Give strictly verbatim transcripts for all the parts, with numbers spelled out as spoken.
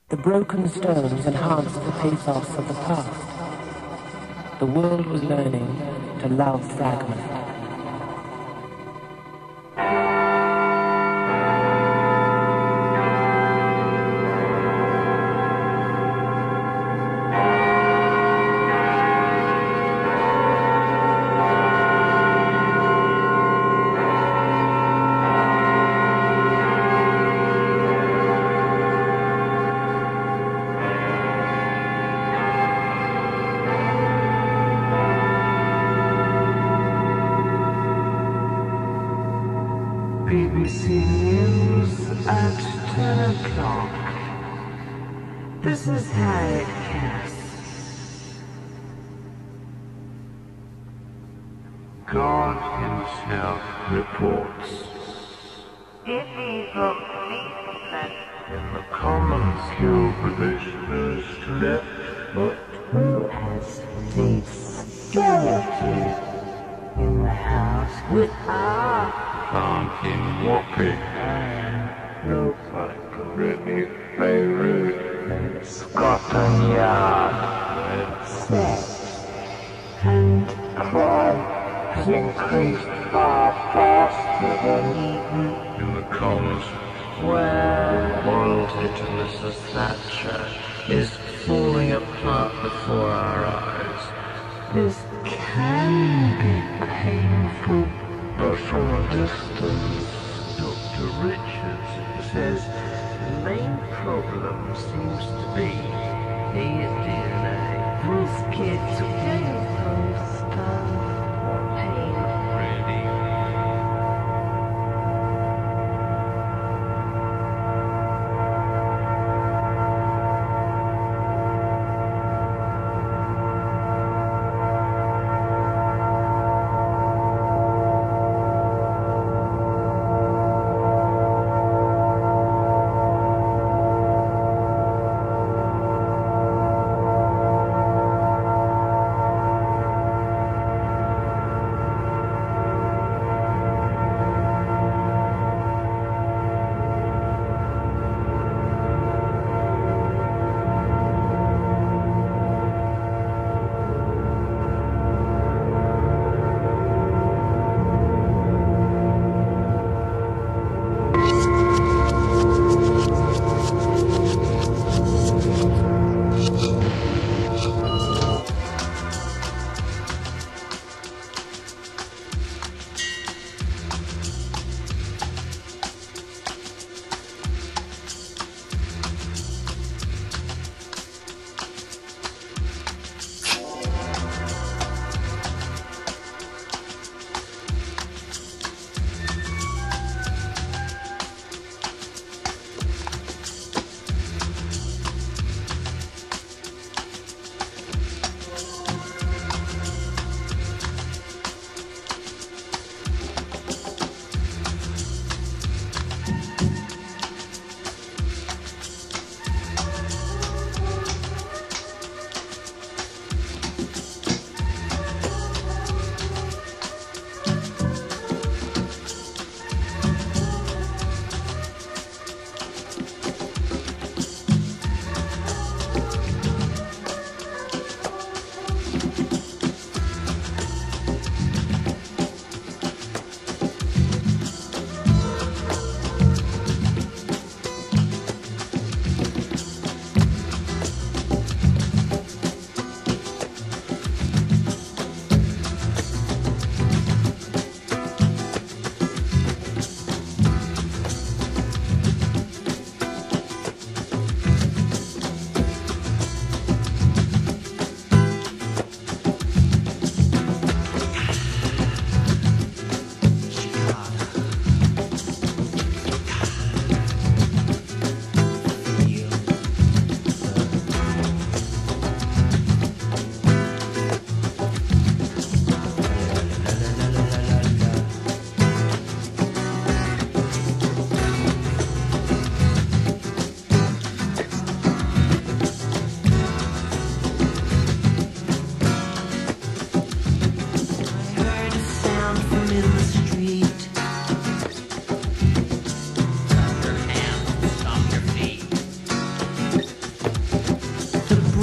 The broken stones enhanced the pathos of the past. The world was learning to love fragment. B B C News at ten o'clock. This is Harriet Cass. God himself reports. Illegal leaflet in the commons queue provisioners left, but who has the skeleton in the house with our planting whopping and looks like a really favorite Scotland Yard set and crime has increased far faster than even in the commons where royalty to Missus Thatcher is falling apart before our eyes. This can be painful, but from a distance, Doctor Richards says the main problem seems to be his D N A. This kid's getting poster. Pain, really.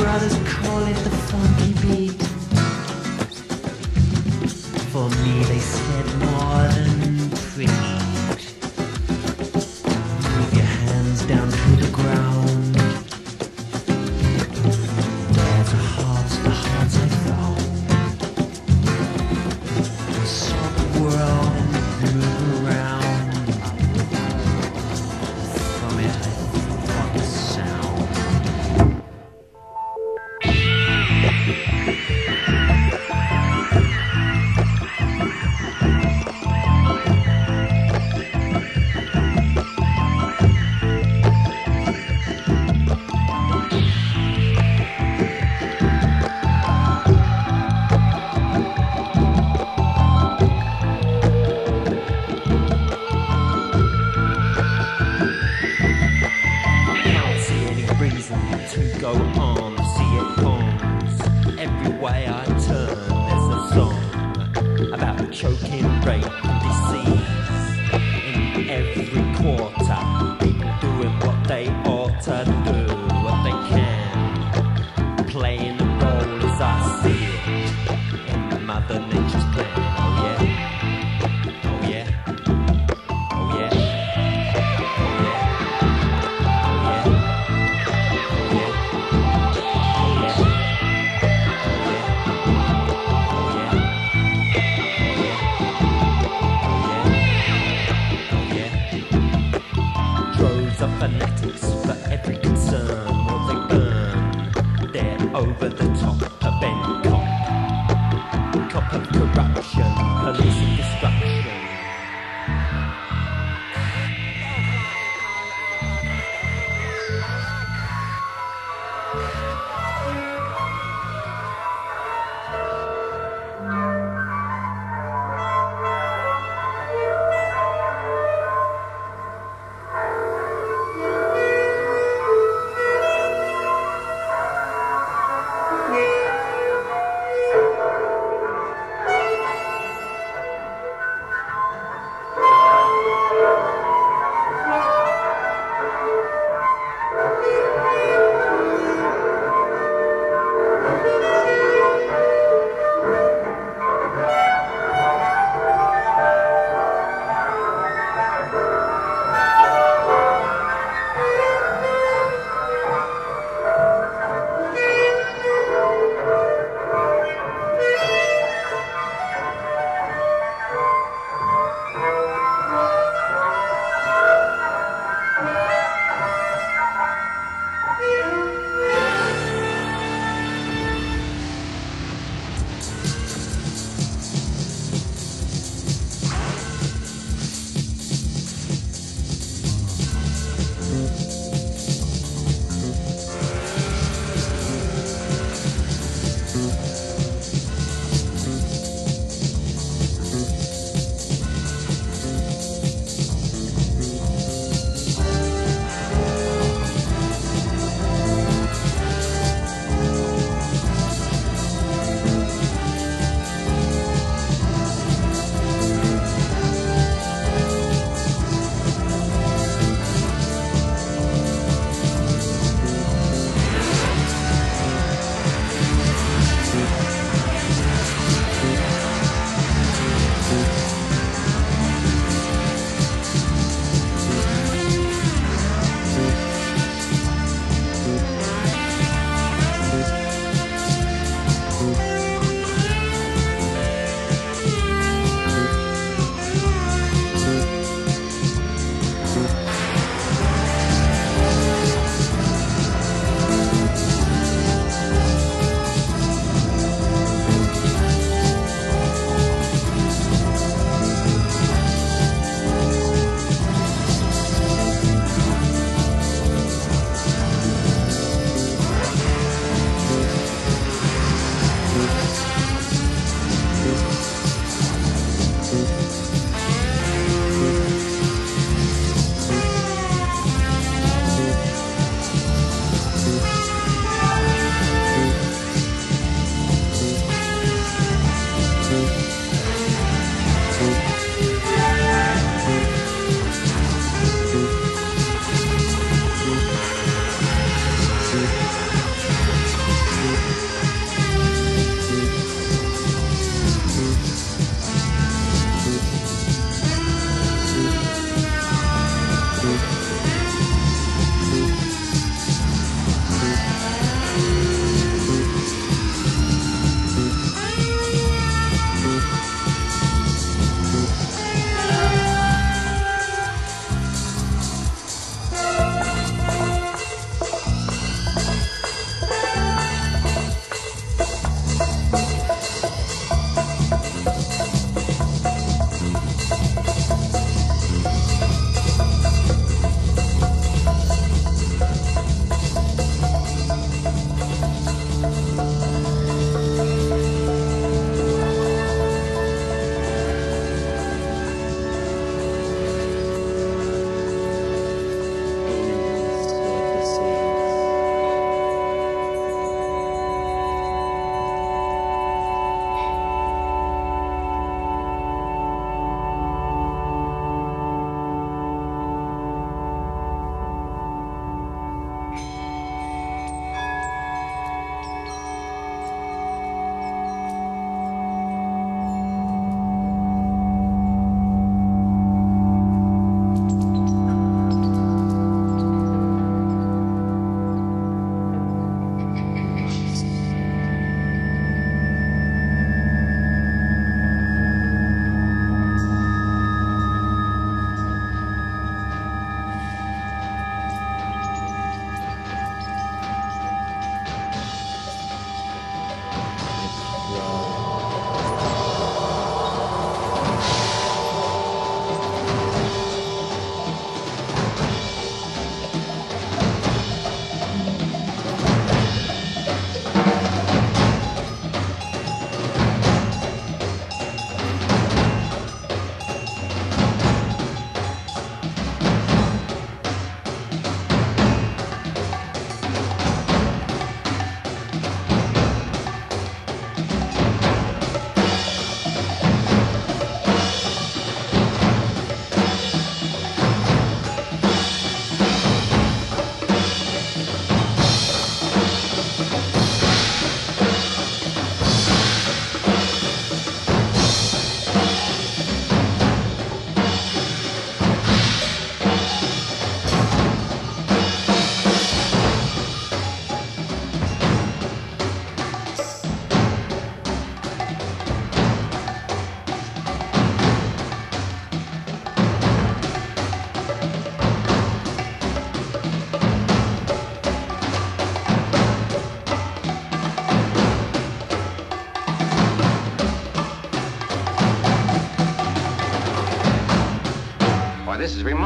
brothers call it the funky beat. For me they said more than preach. Move your hands down to the ground. Dare to heart the hearts I found. Saw the world and move around. From it I thought the sound. To go on, see it comes. Every way I turn, there's a song about choking, rape and disease. In every quarter, people doing what they ought to do, what they can, playing the role as I see it in Mother Nature's plan. Oh yeah, oh yeah, oh yeah. Of fanatics for every concern, what they burn. They're over the top, a bent cop, cop of corruption, police and destruction. Yeah.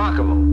remarkable.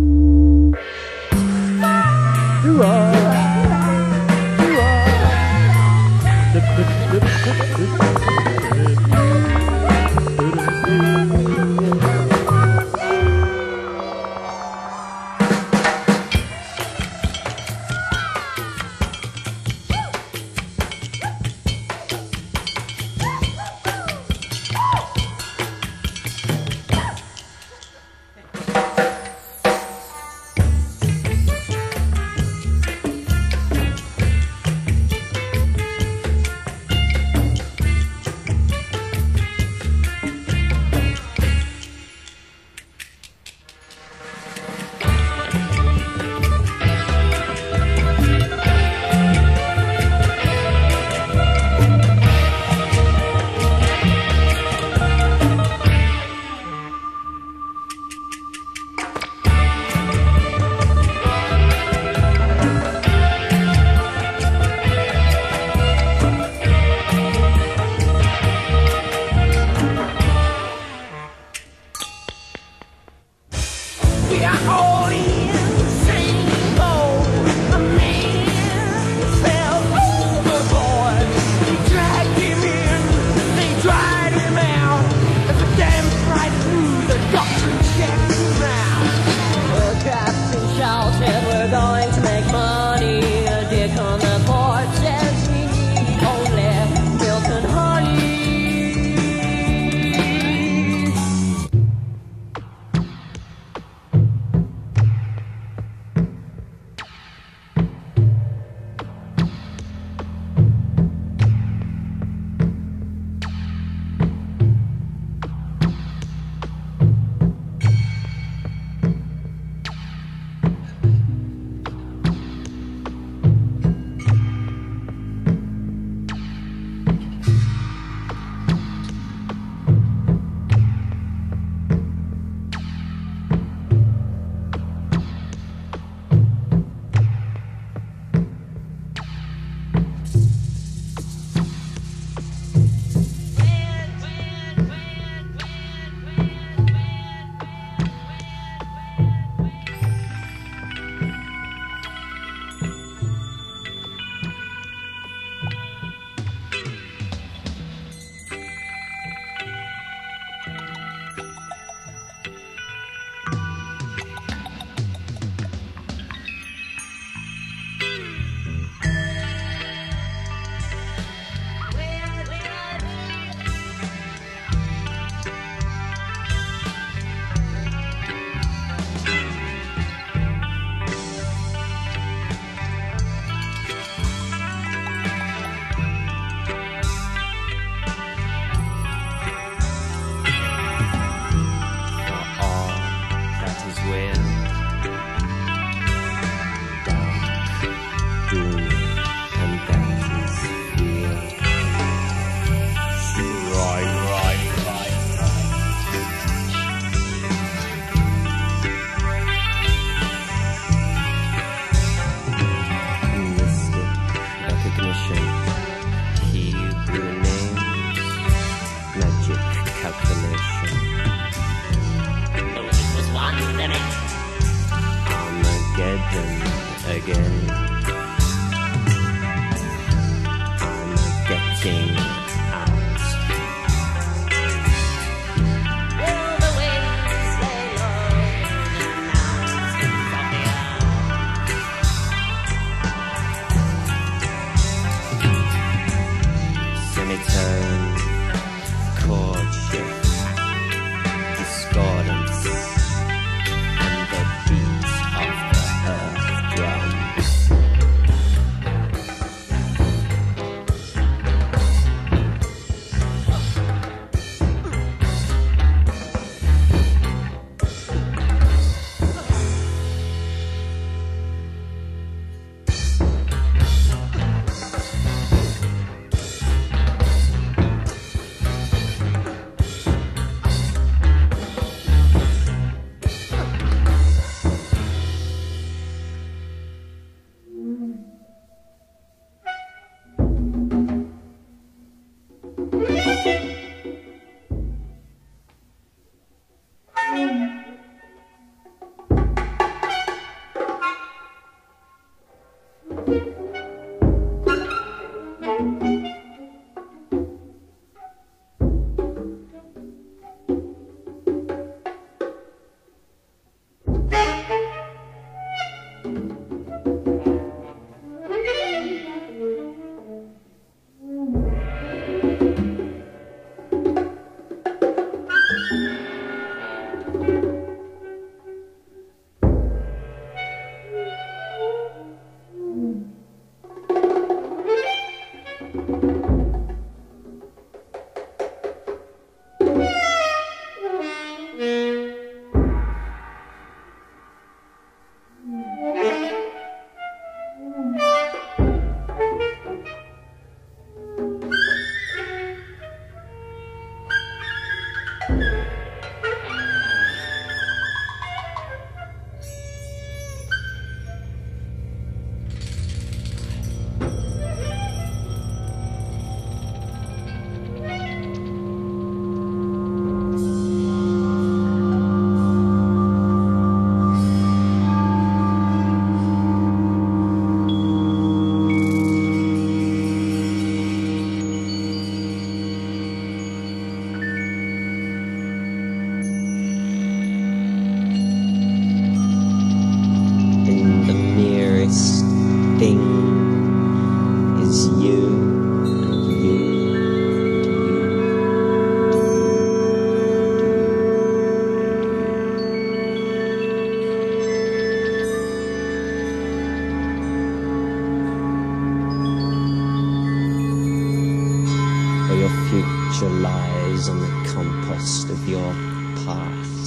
your future lies on the compost of your past.